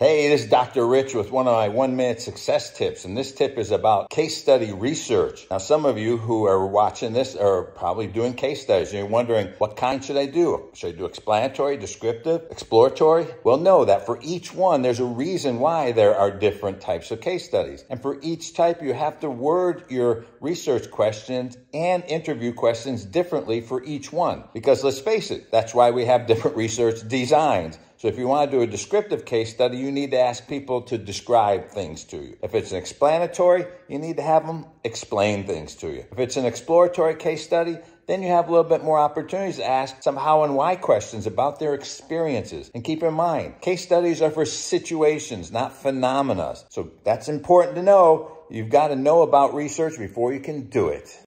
Hey, this is Dr. Rich with one of my 1-minute success tips, and this tip is about case study research. Now, some of you who are watching this are probably doing case studies, and you're wondering, what kind should I do? Should I do explanatory, descriptive, exploratory? Well, know that for each one, there's a reason why there are different types of case studies. And for each type, you have to word your research questions and interview questions differently for each one. Because let's face it, that's why we have different research designs. So if you want to do a descriptive case study, you need to ask people to describe things to you. If it's an explanatory, you need to have them explain things to you. If it's an exploratory case study, then you have a little bit more opportunities to ask some how and why questions about their experiences. And keep in mind, case studies are for situations, not phenomena. So that's important to know. You've got to know about research before you can do it.